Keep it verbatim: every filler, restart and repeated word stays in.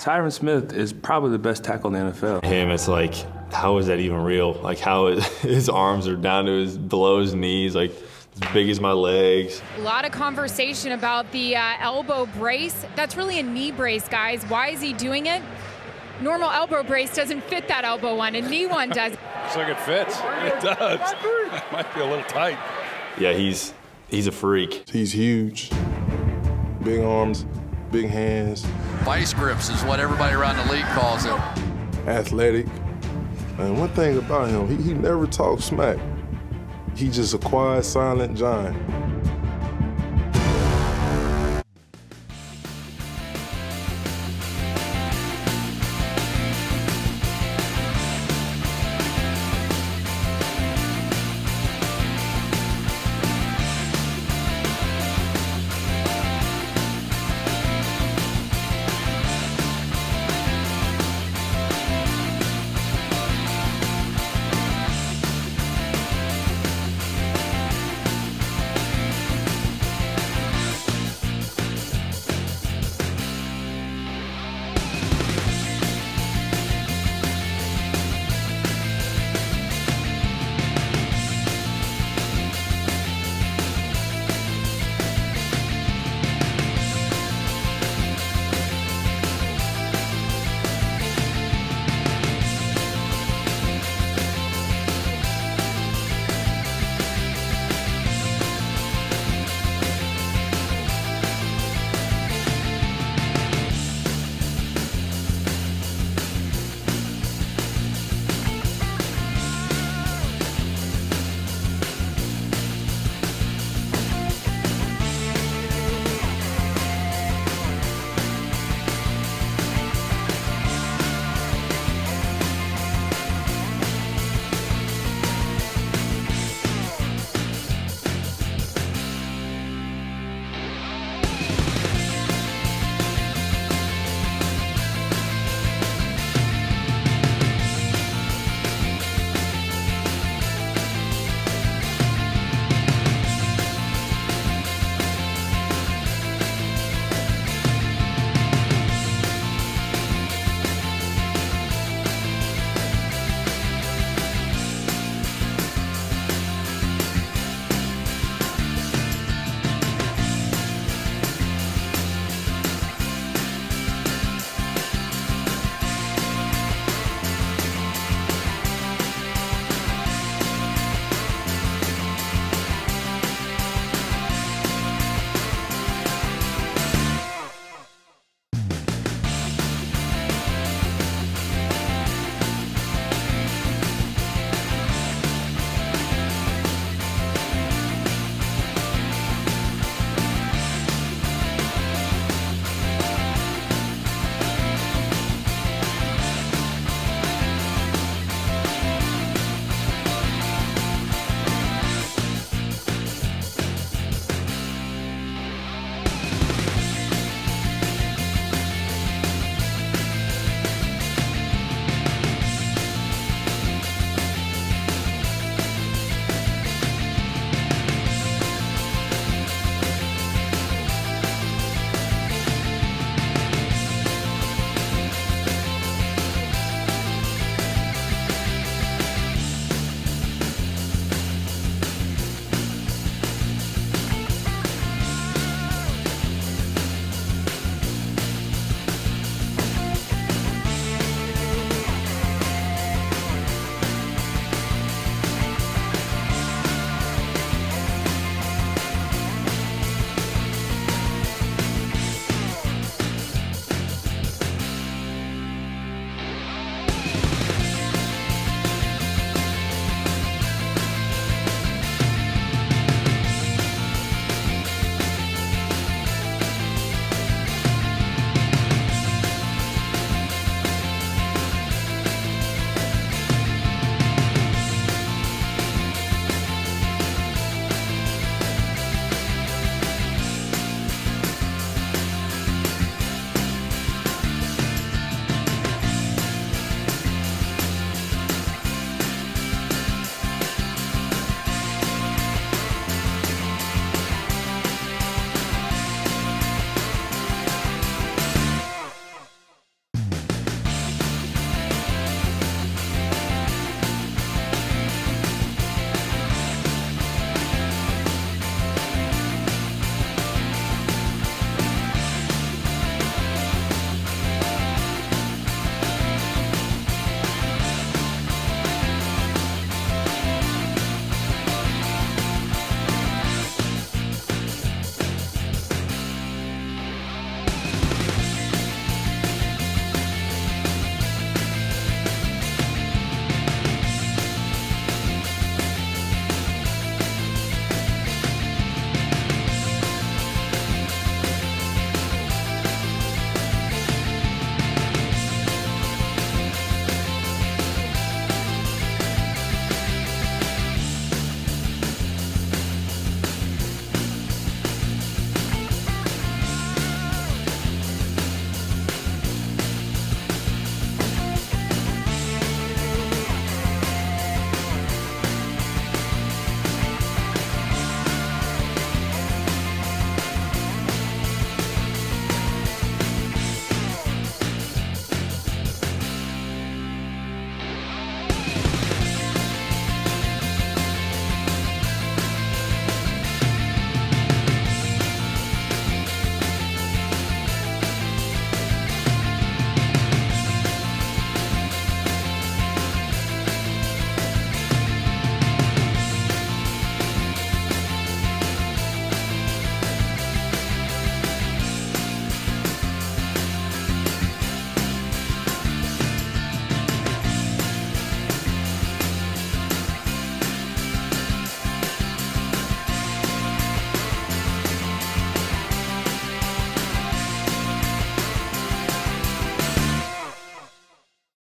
Tyron Smith is probably the best tackle in the N F L. Him, it's like, how is that even real? Like, how is, his arms are down to his, below his knees, like, as big as my legs. A lot of conversation about the uh, elbow brace. That's really a knee brace, guys. Why is he doing it? Normal elbow brace doesn't fit that elbow one, a knee one does. Looks like it fits. It does. Might be a little tight. Yeah, he's he's a freak. He's huge. Big arms, big hands. Vice grips is what everybody around the league calls him. Athletic. And one thing about him, he, he never talks smack. He just a quiet, silent giant.